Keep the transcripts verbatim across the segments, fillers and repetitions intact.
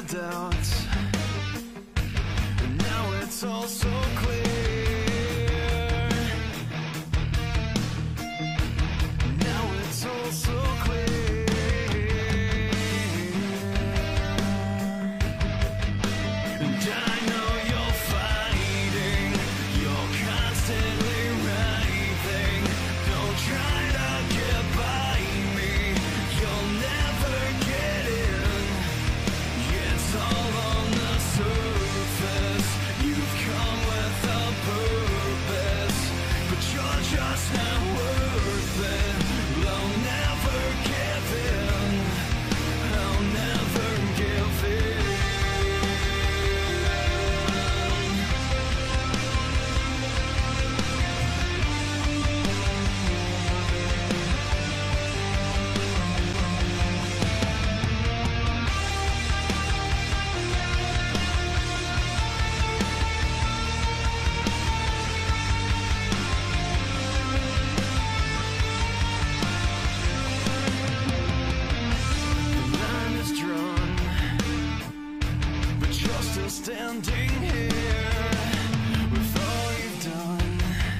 doubts. Now it's all so clear. Now it's all so clear. And I know you're fighting, you're constantly writhing. Don't try to get by me, you'll never get in. It's all on the surface, you've come with a purpose, but you're just not worth it. I'll never give in, I'll never give in. The line is drawn, but you're still standing here with all you've done.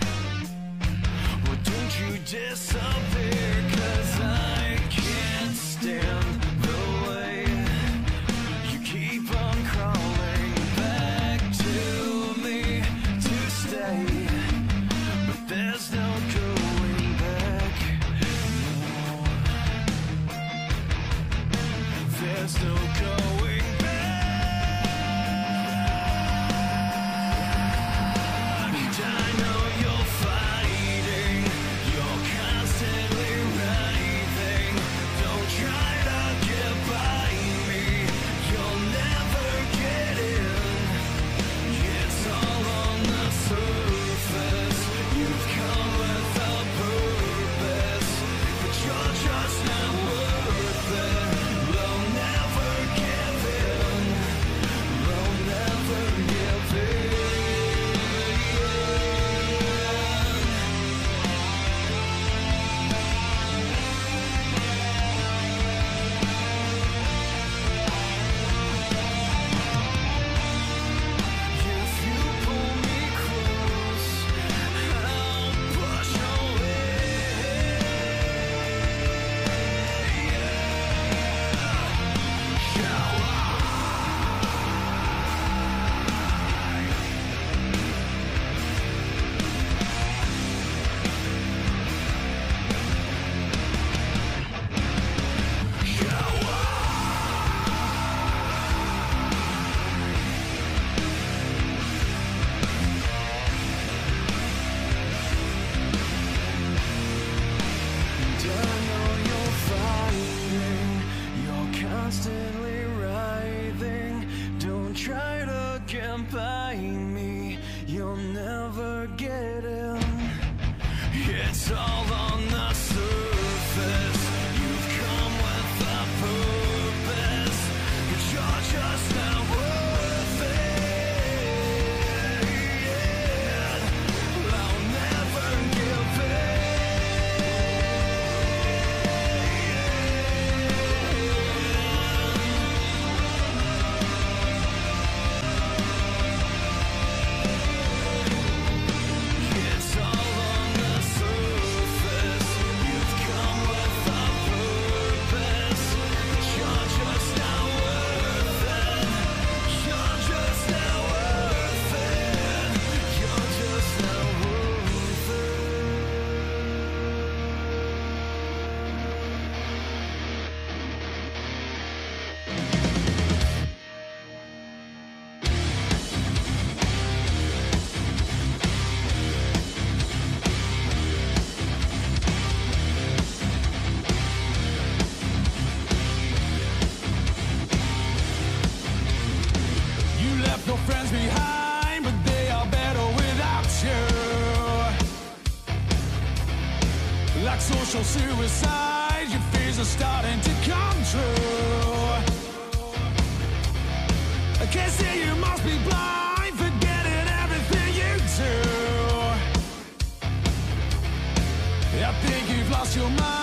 Well, don't you disappear, 'cause I can't stand the way you keep on crawling back to me to stay. But there's no going back, no. There's no going back. And I know you're fighting, you're constantly writhing. Don't try to get by me, you'll never get in. It's all on the surface, you've come with a purpose, but you're just not worth it. I'll never give in, I'll never give in. If you pull me close, I'll push away. And I know you're fighting, you're constantly writhing. Don't try to get by me, you'll never get in. It's all on the surface, you've come with a purpose, but you're just not worth it. I'll never give It's all on the surface, you've come with a purpose, but you're just not worth it. You're just not worth it. You're just not worth it. You left no friends behind, but they are better without you. Like social suicide, your fears are starting to come true. I can't say you must be blind, forgetting everything you do. I think you've lost your mind.